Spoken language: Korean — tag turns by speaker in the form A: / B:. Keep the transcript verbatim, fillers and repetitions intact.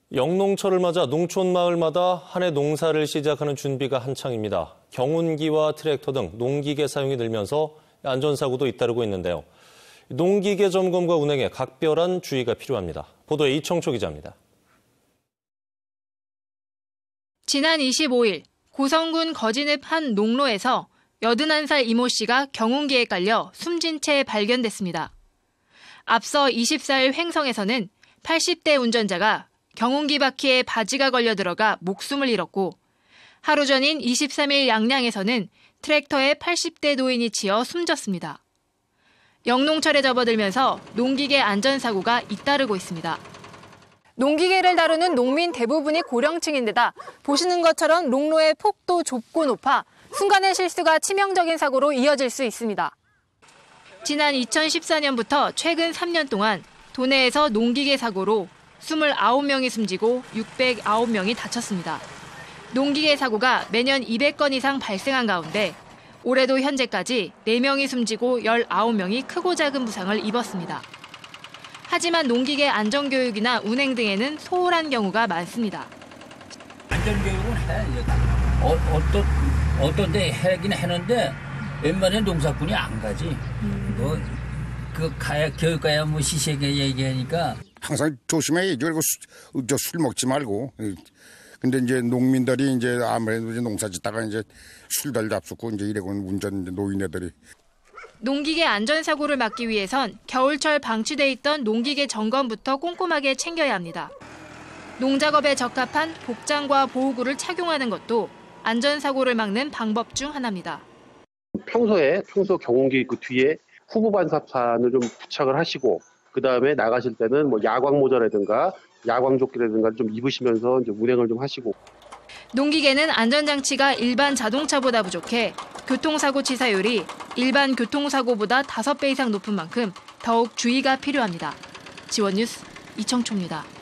A: 영농철을 맞아 농촌 마을마다 한 해 농사를 시작하는 준비가 한창입니다. 경운기와 트랙터 등 농기계 사용이 늘면서 안전사고도 잇따르고 있는데요. 농기계 점검과 운행에 각별한 주의가 필요합니다. 보도에 이청초 기자입니다.
B: 지난 이십오일 고성군 거진읍 한 농로에서 여든한 살 이모 씨가 경운기에 깔려 숨진 채 발견됐습니다. 앞서 이십사일 횡성에서는 팔십 대 운전자가 경운기 바퀴에 바지가 걸려 들어가 목숨을 잃었고, 하루 전인 이십삼일 양양에서는 트랙터에 팔십 대 노인이 치여 숨졌습니다. 영농철에 접어들면서 농기계 안전사고가 잇따르고 있습니다. 농기계를 다루는 농민 대부분이 고령층인데다 보시는 것처럼 농로의 폭도 좁고 높아 순간의 실수가 치명적인 사고로 이어질 수 있습니다. 지난 이천십사년부터 최근 삼 년 동안 도내에서 농기계 사고로 이십구 명이 숨지고 육백구 명이 다쳤습니다. 농기계 사고가 매년 이백 건 이상 발생한 가운데 올해도 현재까지 네 명이 숨지고 십구 명이 크고 작은 부상을 입었습니다. 하지만 농기계 안전교육이나 운행 등에는 소홀한 경우가 많습니다.
C: 안전교육은 해. 어, 어떤, 어떤 데 하긴 하는데 웬만한 농사꾼이 안 가지. 음. 뭐, 그 가야, 교육가야 뭐 시시하게 얘기하니까.
D: 항상 조심해야죠. 그리고 술, 술 먹지 말고. 근데 이제 농민들이 이제 아무래도 이제 농사 짓다가 이제 술들 잡수고 이제 이래고 운전 노인네들이.
B: 농기계 안전사고를 막기 위해선 겨울철 방치돼 있던 농기계 점검부터 꼼꼼하게 챙겨야 합니다. 농작업에 적합한 복장과 보호구를 착용하는 것도 안전사고를 막는 방법 중 하나입니다.
E: 평소에 평소 경운기 그 뒤에 후보 반사판을 좀 부착을 하시고, 그 다음에 나가실 때는 뭐 야광 모자라든가 야광 조끼라든가 좀 입으시면서 이제 운행을 좀 하시고.
B: 농기계는 안전장치가 일반 자동차보다 부족해 교통사고 치사율이 일반 교통사고보다 다섯 배 이상 높은 만큼 더욱 주의가 필요합니다. 지원뉴스 이청초입니다.